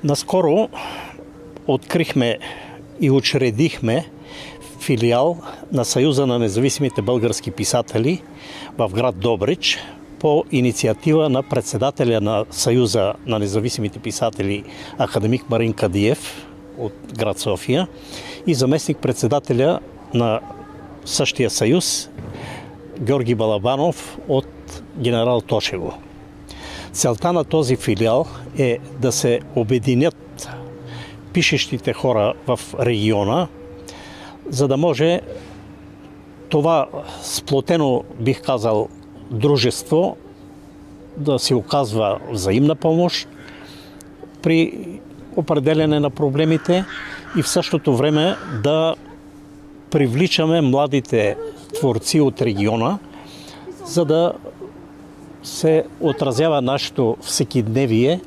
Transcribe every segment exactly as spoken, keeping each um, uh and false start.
Наскоро открихме и учредихме филиал на Съюза на независимите български писатели в град Добрич по инициатива на председателя на Съюза на независимите писатели академик Марин Кадиев от град София и заместник-председателя на същия съюз Георги Балабанов от генерал Тошево. Целта на този филиал е да се обединят пишещите хора в региона, за да може това сплотено, бих казал, дружество да си оказва взаимна помощ при определяне на проблемите и в същото време да привличаме младите творци от региона, за да се отразява нашето всекидневие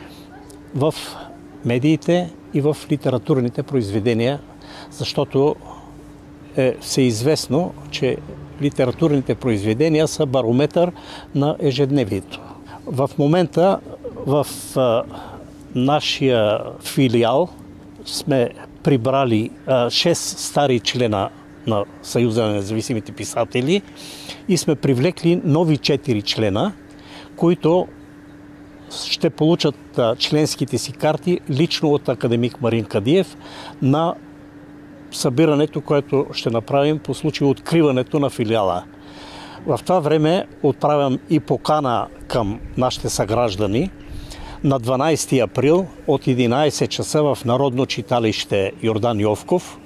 в медиите и в литературните произведения, защото е всеизвестно, че литературните произведения са барометър на ежедневието. В момента в а, нашия филиал сме прибрали шест стари члена на Съюза на независимите писатели и сме привлекли нови четири члена, които ще получат членските си карти лично от академик Марин Кадиев на събирането, което ще направим по случай откриването на филиала. В това време отправям и покана към нашите съграждани. На дванадесети април от единадесет часа в Народно читалище Йордан Йовков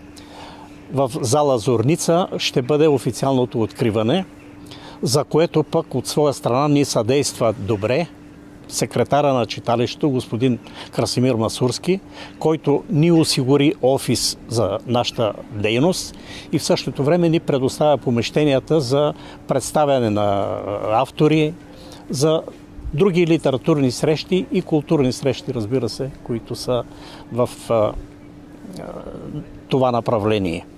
в зала Зорница ще бъде официалното откриване, за което пък от своя страна ни съдейства добре секретара на читалището господин Красимир Масурски, който ни осигури офис за нашата дейност и в същото време ни предоставя помещенията за представяне на автори, за други литературни срещи и културни срещи, разбира се, които са в а, а, това направление.